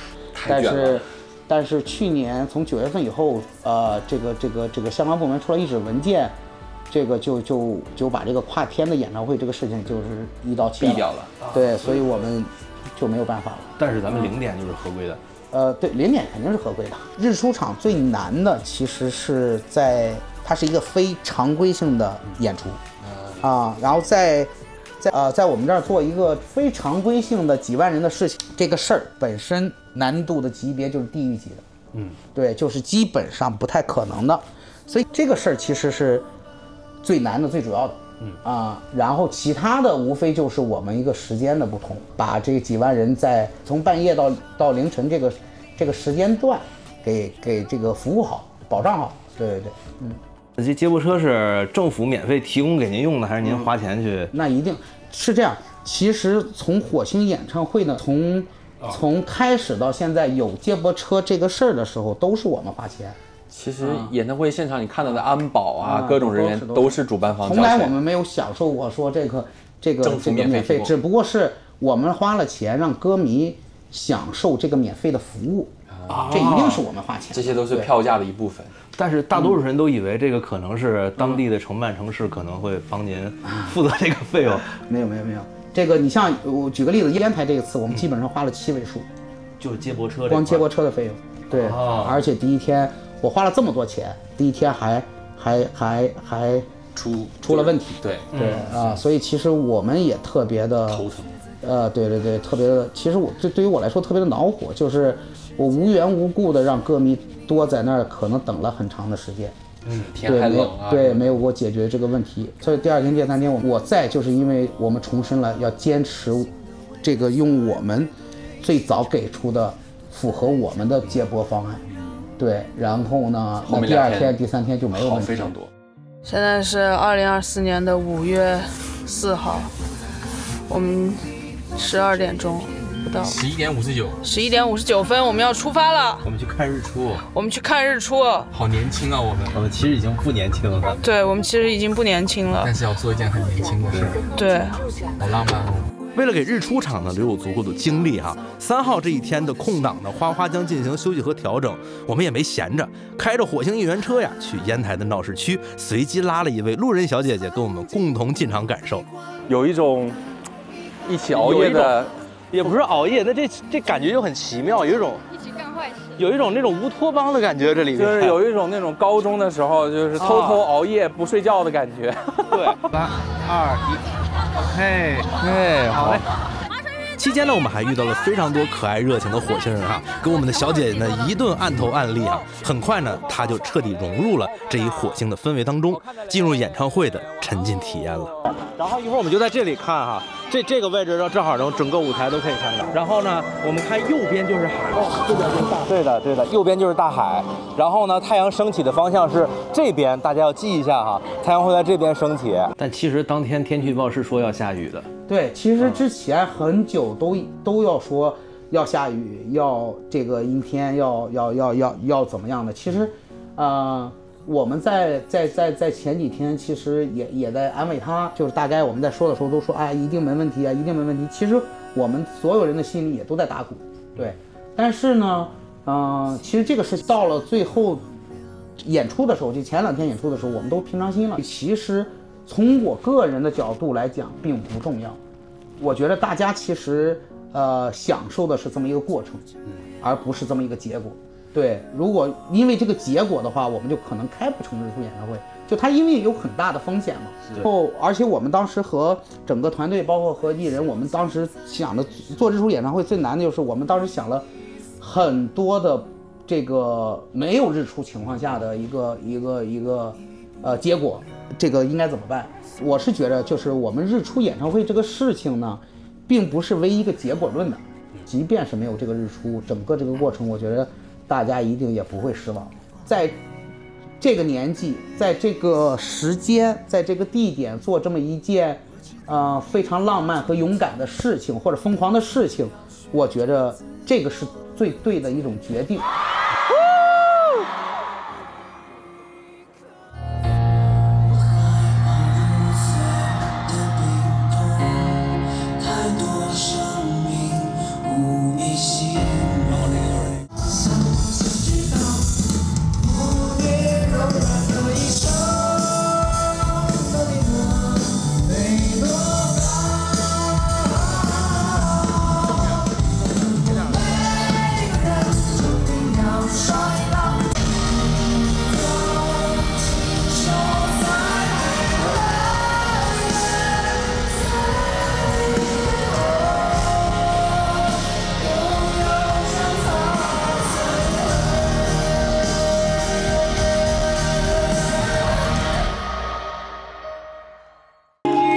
S7: 但是，但是去年从九月份以后，呃，这个这个这个相关部门出了一纸文件，这个就就就把这个跨天的演唱会这个事情就是一刀切
S3: 毙掉了。
S7: 对，所以我们就没有办法了。
S16: 但是咱们零点就是合规的。
S7: 呃，对，零点肯定是合规的。日出场最难的其实是在它是一个非常规性的演出，啊，然后在在呃在我们这儿做一个非常规性的几万人的事情，这个事儿本身难度的级别就是地狱级的，
S16: 嗯，
S7: 对，就是基本上不太可能的，所以这个事儿其实是最难的、最主要的。嗯啊，然后其他的无非就是我们一个时间的不同，把这几万人在从半夜到到凌晨这个这个时间段给给这个服务好、保障好。对对对，嗯。
S16: 这接驳车是政府免费提供给您用的，还是您花钱去？
S7: 嗯、那一定是这样。其实从火星演唱会呢，从从开始到现在有接驳车这个事儿的时候，都是我们花钱。
S3: 其实演唱会现场你看到的安保啊，各种人员都是主办方交钱。
S7: 从来我们没有享受过说这个这个这个免费，只不过是我们花了钱让歌迷享受这个免费的服务，啊、这一定是我们花钱。
S3: 这些都是票价的一部分。
S16: 但是大多数人都以为这个可能是当地的承办城市可能会帮您负责这个费用。
S7: 没有没有没有，这个你像我举个例子，烟台这一次我们基本上花了七位数，
S16: 就是接驳车
S7: 光接驳车的费用。对，
S16: 啊、
S7: 而且第一天。我花了这么多钱，第一天还还还还
S3: 出
S7: 出了问题，
S3: 对
S7: 对啊，所以其实我们也特别的
S16: 头疼，
S7: 呃，对对对，特别的，其实我这对于我来说特别的恼火，就是我无缘无故的让歌迷多在那儿可能等了很长的时间，
S3: 嗯，天还冷啊，
S7: 对，没有给我解决这个问题，所以第二天、第三天我我在就是因为我们重申了要坚持这个用我们最早给出的符合我们的接驳方案。对，然后呢，那第二天、第三天就没有问题，
S3: 非常多。
S6: 现在是二零二四年的五月四号，我们十二点钟不到，
S8: 十一点五十九，
S6: 十一点五十九分，我们要出发了。
S8: 我们去看日出，
S6: 我们去看日出。
S8: 好年轻啊，我们，我们其实已经不年轻了。
S6: 对，我们其实已经不年轻了，
S8: 但是要做一件很年轻的事。
S6: 对，
S8: 好浪漫哦。
S17: 为了给日出场呢留有足够的精力哈，三号这一天的空档呢，花花将进行休息和调整。我们也没闲着，开着火星应援车呀，去烟台的闹市区，随机拉了一位路人小姐姐，跟我们共同进场感受。
S3: 有一种一起熬夜的，
S4: 也不是熬夜，那这这感觉就很奇妙，有一种
S10: 一起干坏事，
S4: 有一种那种乌托邦的感觉，这里面
S3: 就是有一种那种高中的时候就是偷偷熬夜不睡觉的感觉。
S4: 对，三二一。嘿，嘿，好嘞。
S17: 期间呢，我们还遇到了非常多可爱热情的火星人哈，跟我们的小姐姐呢一顿按头按力啊。很快呢，她就彻底融入了这一火星的氛围当中，进入演唱会的沉浸体验了。
S4: 然后一会儿我们就在这里看哈，这这个位置正好能整个舞台都可以看到。然后呢，我们看右边就是海，哦，这边就是大海。对的，对的，右边就是大海。然后呢，太阳升起的方向是这边，大家要记一下哈，太阳会在这边升起。
S16: 但其实当天天气预报是说要下雨的。
S7: 对，其实之前很久都都要说要下雨，要这个阴天，要要要要要怎么样的？其实，呃，我们在在在在前几天其实也也在安慰他，就是大概我们在说的时候都说，哎，一定没问题啊，一定没问题。其实我们所有人的心里也都在打鼓，对。但是呢，嗯、呃，其实这个是到了最后演出的时候，就前两天演出的时候，我们都平常心了。其实。从我个人的角度来讲，并不重要。我觉得大家其实呃享受的是这么一个过程，而不是这么一个结果。对，如果因为这个结果的话，我们就可能开不成日出演唱会。就它因为有很大的风险嘛。后而且我们当时和整个团队，包括和艺人，我们当时想的做日出演唱会最难的就是我们当时想了很多的这个没有日出情况下的一个一个一个呃结果。这个应该怎么办？我是觉得，就是我们日出演唱会这个事情呢，并不是唯一一个结果论的。即便是没有这个日出，整个这个过程，我觉得大家一定也不会失望。在这个年纪，在这个时间，在这个地点做这么一件，呃，非常浪漫和勇敢的事情，或者疯狂的事情，我觉得这个是最对的一种决定。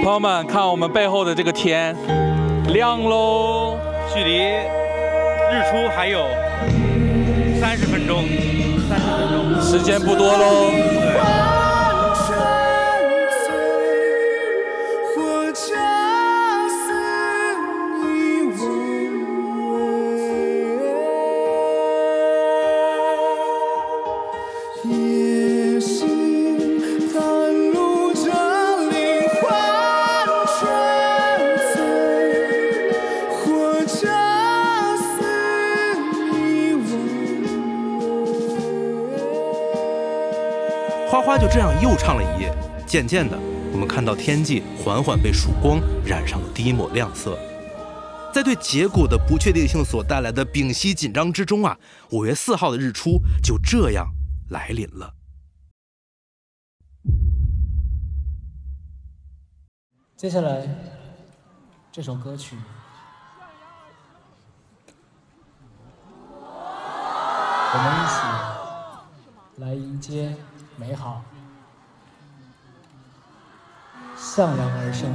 S3: 朋友们，看我们背后的这个天，亮喽！
S8: 距离日出还有三十分钟，三十分钟，
S3: 时间不多喽。
S8: 花花就这样又唱了一夜，渐渐的，我们看到天际缓缓被曙光染上了第一抹亮色。在对结果的不确定性所带来的屏息紧张之中啊，五月四号的日出就这样来临了。
S18: 接下来这首歌曲，我们一起来迎接美好，向阳而生。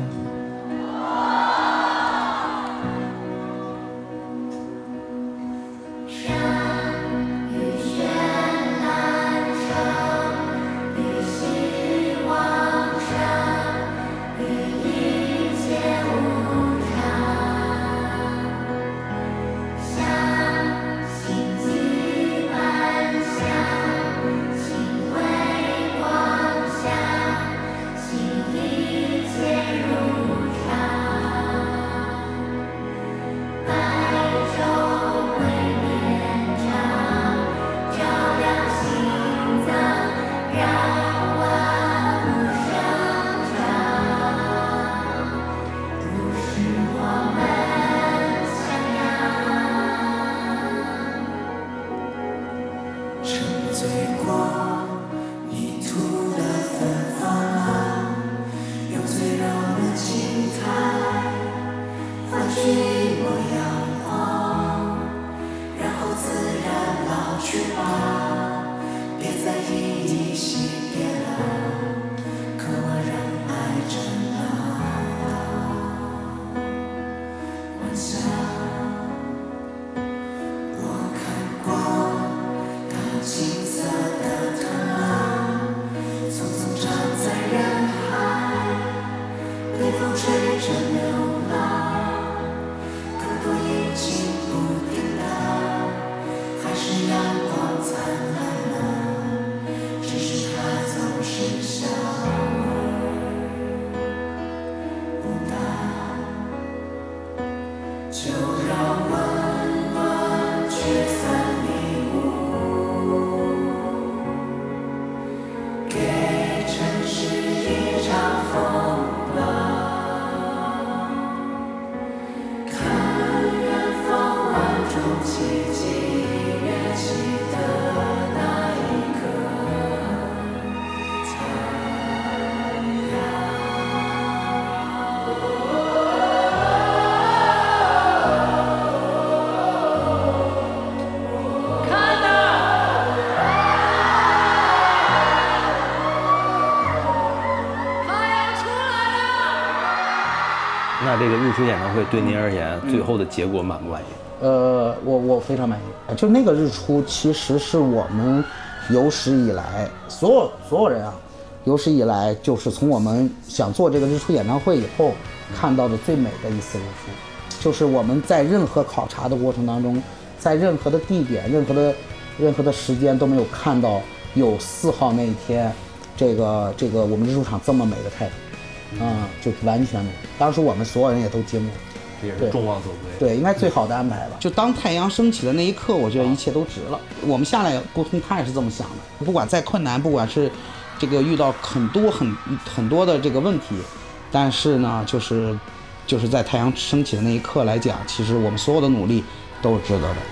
S16: 那这个日出演唱会对您而言，最后的结果满不满意？
S7: 呃，我我非常满意。就那个日出，其实是我们有史以来所有所有人啊，有史以来就是从我们想做这个日出演唱会以后看到的最美的一次日出。就是我们在任何考察的过程当中，在任何的地点、任何的任何的时间都没有看到有四号那一天，这个这个我们日出场这么美的太阳。啊、嗯，就完全没有。当时我们所有人也都惊了，
S16: 这也是众望所归。
S7: 对，应该最好的安排吧。就当太阳升起的那一刻，我觉得一切都值了。我们下来沟通，他也是这么想的。不管再困难，不管是这个遇到很多很很多的这个问题，但是呢，就是就是在太阳升起的那一刻来讲，其实我们所有的努力都是值得的。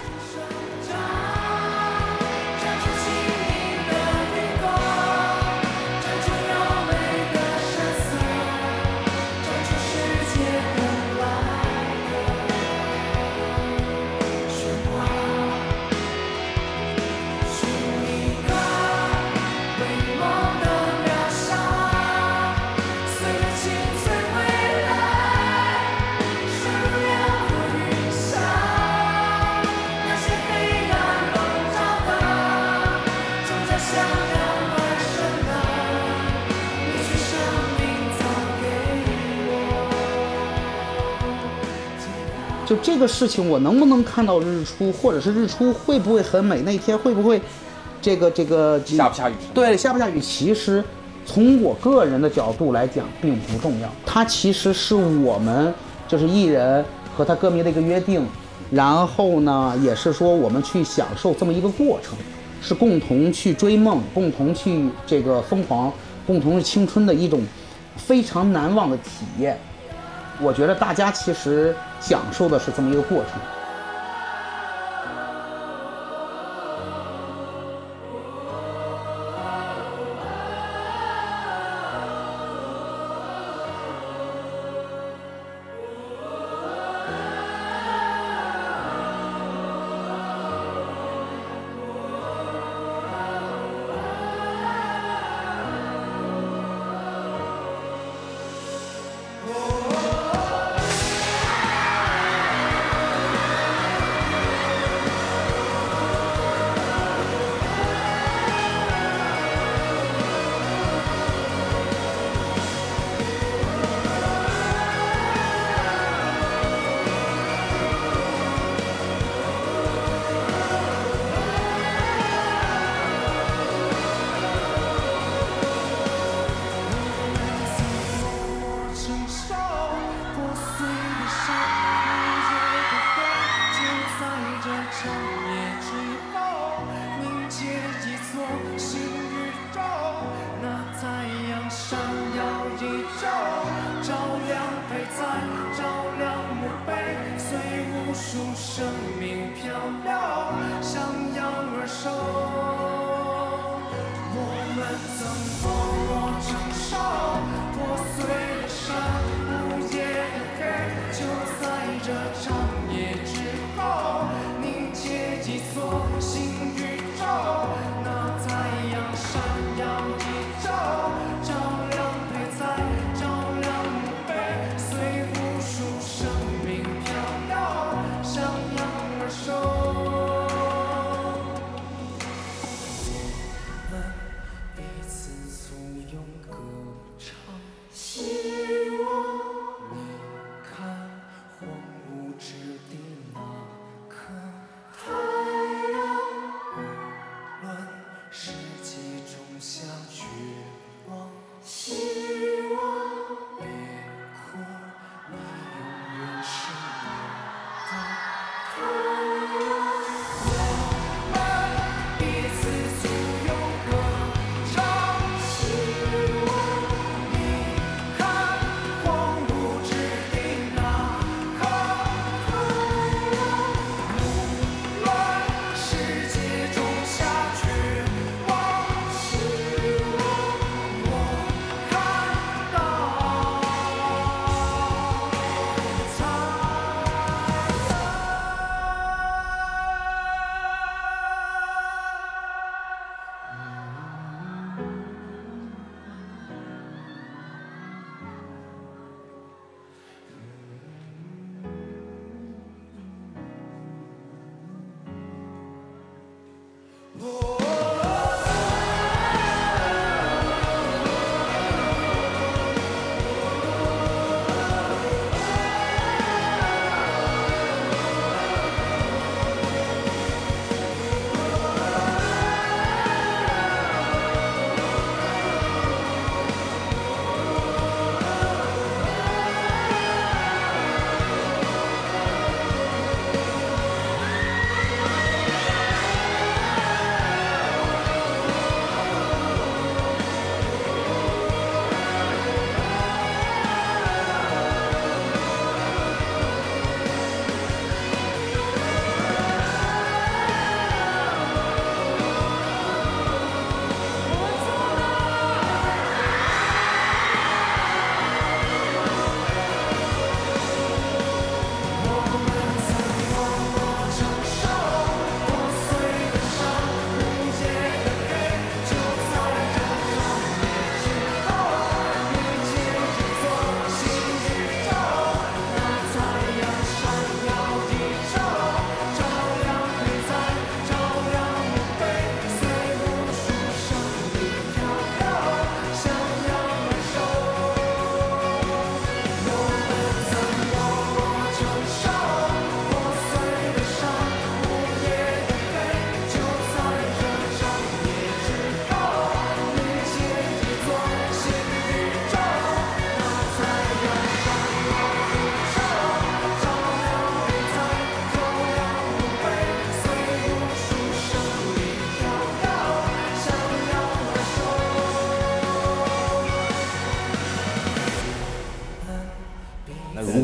S9: 随着青春。
S7: 就这个事情，我能不能看到日出，或者是日出会不会很美？那天会不会，这个这个
S3: 下不下雨？
S7: 对，下不下雨，其实从我个人的角度来讲，并不重要。它其实是我们就是艺人和他歌迷的一个约定，然后呢，也是说我们去享受这么一个过程，是共同去追梦，共同去这个疯狂，共同是青春的一种非常难忘的体验。我觉得大家其实享受的是这么一个过程。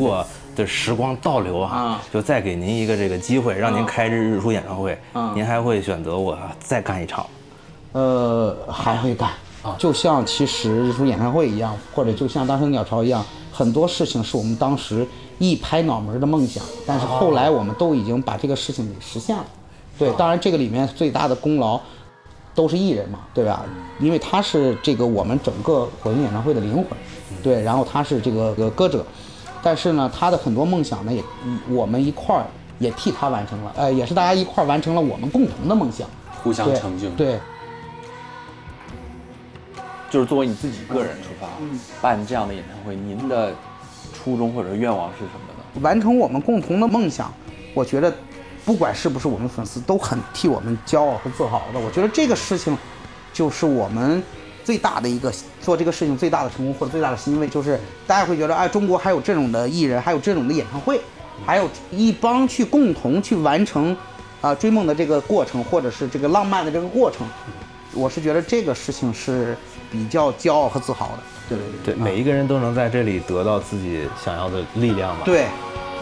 S16: 果的时光倒流啊，就再给您一个这个机会，让您开日日出演唱会，您还会选择我再干一场？
S7: 呃，还会干。就像其实日出演唱会一样，或者就像当时鸟巢一样，很多事情是我们当时一拍脑门的梦想，但是后来我们都已经把这个事情给实现了。对，当然这个里面最大的功劳都是艺人嘛，对吧？因为他是这个我们整个火星演唱会的灵魂，对，然后他是这个歌者，但是呢，他的很多梦想呢，也我们一块儿也替他完成了，呃，也是大家一块儿完成了我们共同的梦想，
S3: 互相成就。
S7: 对。
S3: 就是作为你自己个人出发，嗯、办这样的演唱会，您的初衷或者愿望是什么呢？
S7: 完成我们共同的梦想，我觉得，不管是不是我们粉丝，都很替我们骄傲和自豪的。我觉得这个事情，就是我们最大的一个做这个事情最大的成功或者最大的欣慰，就是大家会觉得，哎，中国还有这种的艺人，还有这种的演唱会，还有一帮去共同去完成啊、呃、追梦的这个过程，或者是这个浪漫的这个过程。我是觉得这个事情是比较骄傲和自豪的，对对
S16: 对，对每一个人都能在这里得到自己想要的力量吧。
S7: 对。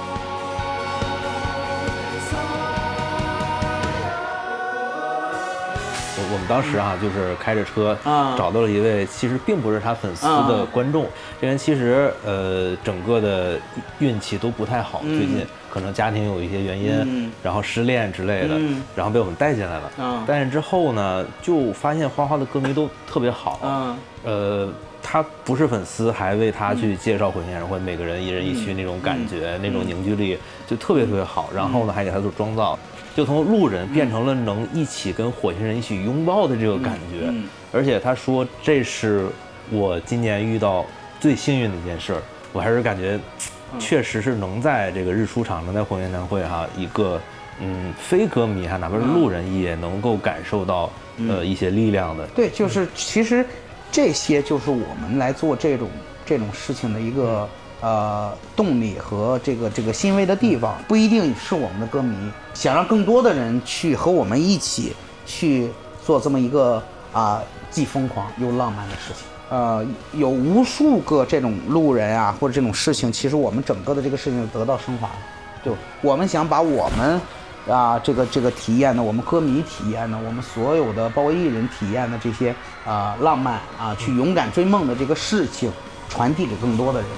S16: 我们当时啊，就是开着车找到了一位其实并不是他粉丝的观众，这人其实呃整个的运气都不太好，最近可能家庭有一些原因，然后失恋之类的，然后被我们带进来了。带进之后呢，就发现花花的歌迷都特别好，呃。他不是粉丝，还为他去介绍火星演唱会，每个人一人一区那种感觉，那种凝聚力就特别特别好。然后呢，还给他做妆造，就从路人变成了能一起跟火星人一起拥抱的这个感觉。而且他说这是我今年遇到最幸运的一件事，我还是感觉确实是能在这个日出场，能在火星演唱会哈一个嗯非歌迷哈，哪怕是路人也能够感受到呃一些力量的。
S7: 对，就是其实。这些就是我们来做这种这种事情的一个呃动力和这个这个欣慰的地方，不一定是我们的歌迷想让更多的人去和我们一起去做这么一个啊、呃、既疯狂又浪漫的事情。呃，有无数个这种路人啊或者这种事情，其实我们整个的这个事情得到升华了。就我们想把我们。啊，这个这个体验呢，我们歌迷体验呢，我们所有的包括艺人体验的这些啊、呃、浪漫啊，去勇敢追梦的这个事情，传递给更多的人。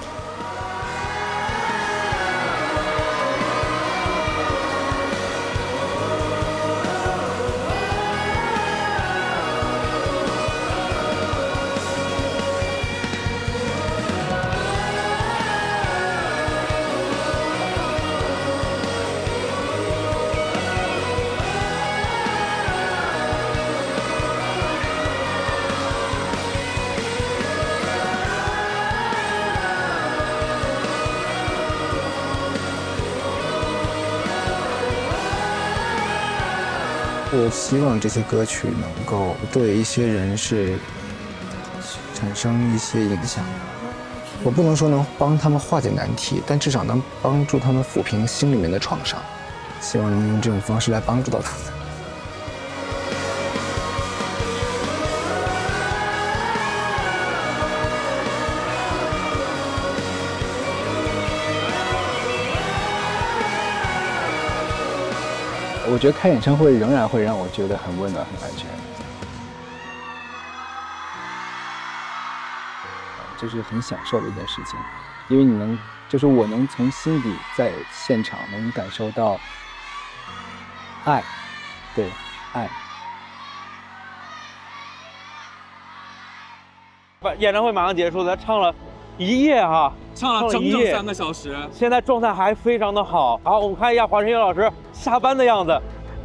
S1: 我希望这些歌曲能够对一些人是产生一些影响。我不能说能帮他们化解难题，但至少能帮助他们抚平心里面的创伤。希望能用这种方式来帮助到他们。我觉得开演唱会仍然会让我觉得很温暖、很安全，这是很享受的一件事情，因为你能，就是我能从心底在现场能感受到爱，对，爱。
S4: 演唱会马上结束，咱唱了一夜哈，
S2: 唱了整整三个小时，
S4: 现在状态还非常的好。好，我们看一下华晨宇老师下班的样子。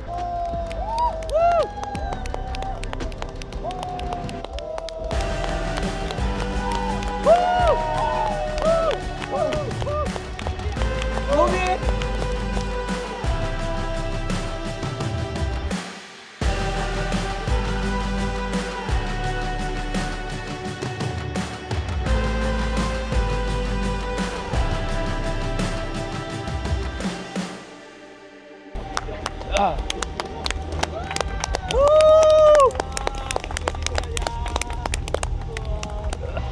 S4: 牛逼！啊！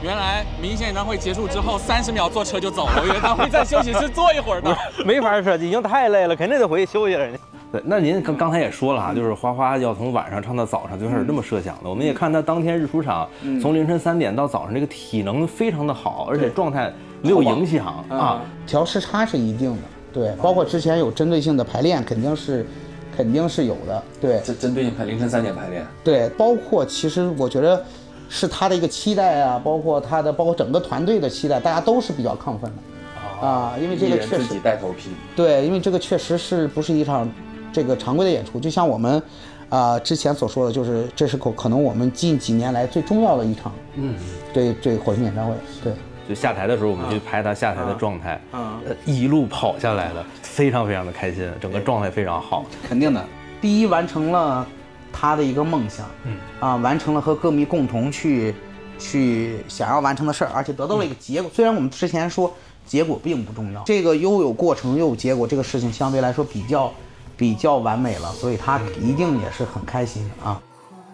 S12: 原来明显演唱会结束之后三十秒坐车就走了，我以为他会在休息室坐一会儿呢。
S4: 没法设计，已经太累了，肯定得回去休息了。人家。
S16: 对，那您刚刚才也说了哈，就是花花要从晚上唱到早上，就是这么设想的。我们也看他当天日出场，从凌晨三点到早上，这个体能非常的好，而且状态没有影响啊。
S7: 调时差是一定的，对，包括之前有针对性的排练，肯定是。肯定是有的，对，
S14: 针针对性排凌晨三点排练，
S7: 对，包括其实我觉得是他的一个期待啊，包括他的，包括整个团队的期待，大家都是比较亢奋的啊，因为这个确实
S14: 自己带头批，
S7: 对，因为这个确实是不是一场这个常规的演出，就像我们啊、呃、之前所说的，就是这是可可能我们近几年来最重要的一场，嗯，对对，火星演唱会，对。
S16: 就下台的时候，我们去拍他下台的状态，啊，呃，一路跑下来的，非常非常的开心，整个状态非常好。
S7: 肯定的，第一完成了他的一个梦想，嗯，啊，完成了和歌迷共同去去想要完成的事儿，而且得到了一个结果。虽然我们之前说结果并不重要，这个又有过程又有结果，这个事情相对来说比较比较完美了，所以他一定也是很开心的啊。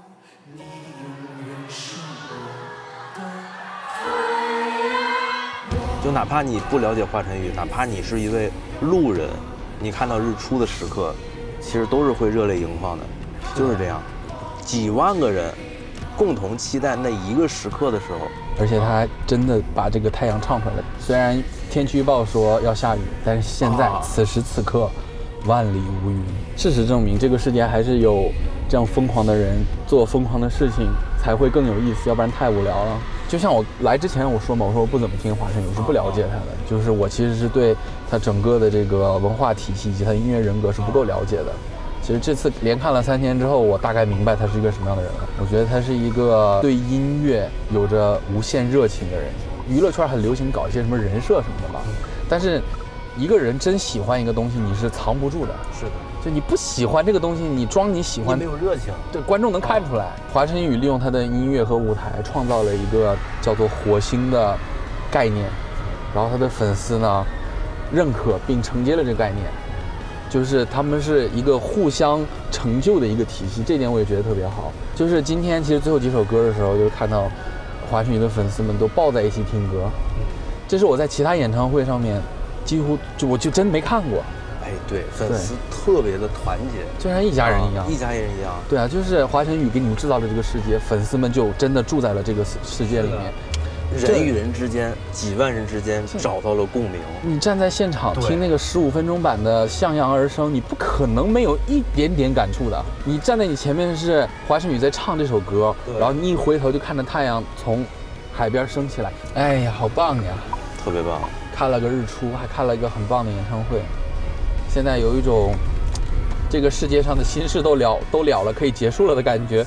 S13: 就哪怕你不了解华晨宇，哪怕你是一位路人，你看到日出的时刻，其实都是会热泪盈眶的，就是这样。几万个人共同期待那一个时刻的时候，
S3: 而且他还真的把这个太阳唱出来了。虽然天气预报说要下雨，但是现在、啊、此时此刻，万里无云。事实证明，这个世界还是有这样疯狂的人做疯狂的事情才会更有意思，要不然太无聊了。就像我来之前我说嘛，我说我不怎么听华晨宇，我是不了解他的，就是我其实是对他整个的这个文化体系以及他的音乐人格是不够了解的。其实这次连看了三天之后，我大概明白他是一个什么样的人了。我觉得他是一个对音乐有着无限热情的人。娱乐圈很流行搞一些什么人设什么的嘛，但是一个人真喜欢一个东西，你是藏不住的。
S16: 是的。
S3: 就你不喜欢这个东西，你装你喜欢，
S16: 你没有热情，
S3: 对观众能看出来。华晨宇利用他的音乐和舞台，创造了一个叫做火星的概念，然后他的粉丝呢认可并承接了这个概念，就是他们是一个互相成就的一个体系，这点我也觉得特别好。就是今天其实最后几首歌的时候，就看到华晨宇的粉丝们都抱在一起听歌，这是我在其他演唱会上面几乎就我就真没看过。
S13: 哎，对，粉丝特别的团结，
S3: 就像一家人一样，
S13: 啊、一家人一样。
S3: 对啊，就是华晨宇给你们制造了这个世界，粉丝们就真的住在了这个世界里面。
S13: 人与人之间，几万人之间找到了共鸣。
S3: 你站在现场听那个十五分钟版的《向阳而生》，你不可能没有一点点感触的。你站在你前面是华晨宇在唱这首歌，然后你一回头就看着太阳从海边升起来，哎呀，好棒呀！
S13: 特别棒。
S3: 看了个日出，还看了一个很棒的演唱会。现在有一种这个世界上的心事都了都了了，可以结束了的感觉。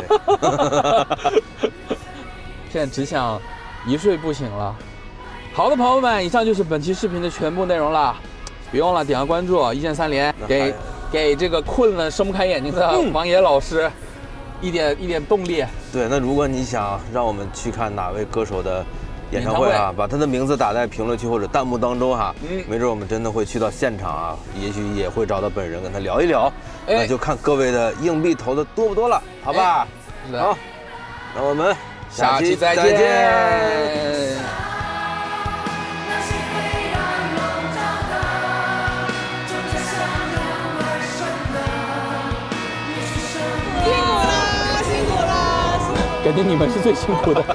S3: 现在只想一睡不醒了。好的，朋友们，以上就是本期视频的全部内容了。别忘了点个关注，一键三连，给给这个困了睁不开眼睛的王野老师一点一点动力。
S13: 对，那如果你想让我们去看哪位歌手的演唱会啊，把他的名字打在评论区或者弹幕当中哈，嗯，没准我们真的会去到现场啊，也许也会找到本人跟他聊一聊，哎、那就看各位的硬币投的多不多了，好吧？哎、好，那我们
S3: 下期再见。再见感觉你们是最辛苦的。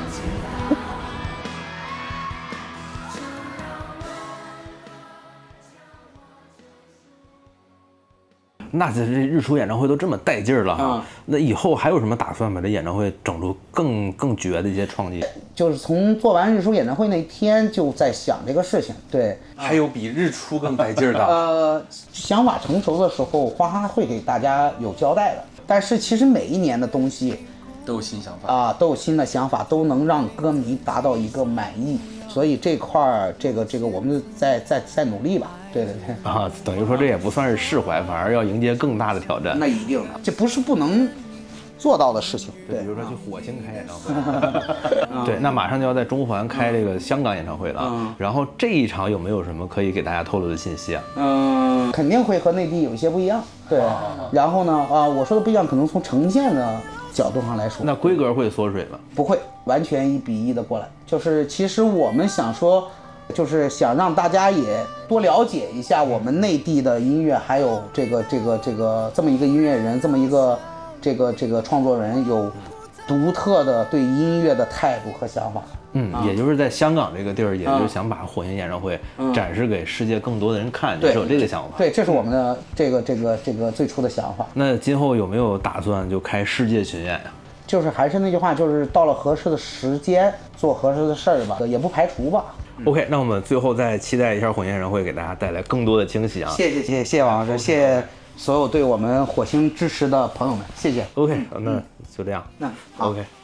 S16: 那这这日出演唱会都这么带劲儿了哈、嗯，那以后还有什么打算把这演唱会整出更更绝的一些创意？
S7: 就是从做完日出演唱会那天就在想这个事情。对，
S14: 还有比日出更带劲儿的？
S7: 呃，想法成熟的时候，花花会给大家有交代的。但是其实每一年的东西
S14: 都有新想法
S7: 啊，都有新的想法，都能让歌迷达到一个满意。所以这块儿，这个这个，我们再再再努力吧。对对对。
S16: 啊，等于说这也不算是释怀，反而要迎接更大的挑战。
S7: 那一定的，这不是不能做到的事情。
S16: 对，比如说去火星开演唱会。对，那马上就要在中环开这个香港演唱会了。嗯。然后这一场有没有什么可以给大家透露的信息啊？
S7: 嗯，肯定会和内地有一些不一样。对。然后呢，啊，我说的不一样，可能从呈现的角度上来说，
S16: 那规格会缩水吗？
S7: 不会，完全一比一的过来。就是其实我们想说，就是想让大家也多了解一下我们内地的音乐，还有这个这个这个这么一个音乐人，这么一个这个这个创作人有独特的对音乐的态度和想法。
S16: 嗯，也就是在香港这个地儿，也就是想把火星演唱会展示给世界更多的人看，你是有这个想法？
S7: 对，这是我们的这个这个这个最初的想法。
S16: 那今后有没有打算就开世界巡演呀？
S7: 就是还是那句话，就是到了合适的时间做合适的事儿吧，也不排除吧。
S16: OK， 那我们最后再期待一下火星演唱会给大家带来更多的惊喜啊！
S7: 谢谢谢谢谢谢王老师，谢谢所有对我们火星支持的朋友们，谢谢。
S16: OK， 那就这样。
S7: 那好
S16: OK。